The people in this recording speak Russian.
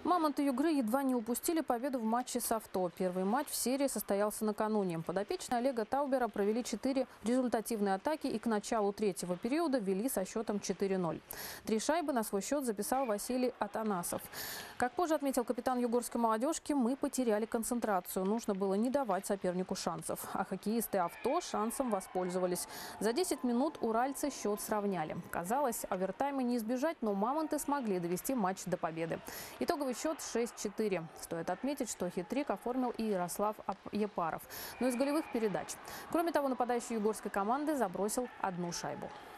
Мамонты Югры едва не упустили победу в матче с «Авто». Первый матч в серии состоялся накануне. Подопечные Олега Таубера провели 4 результативные атаки и к началу третьего периода вели со счетом 4-0. 3 шайбы на свой счет записал Василий Атанасов. Как позже отметил капитан югорской молодежки, мы потеряли концентрацию. Нужно было не давать сопернику шансов. А хоккеисты «Авто» шансом воспользовались. За 10 минут уральцы счет сравняли. Казалось, овертайма не избежать, но мамонты смогли довести матч до победы. Итоговый счет 6-4. Стоит отметить, что хит-трик оформил и Ярослав Епаров. Но из голевых передач. Кроме того, нападающий югорской команды забросил 1 шайбу.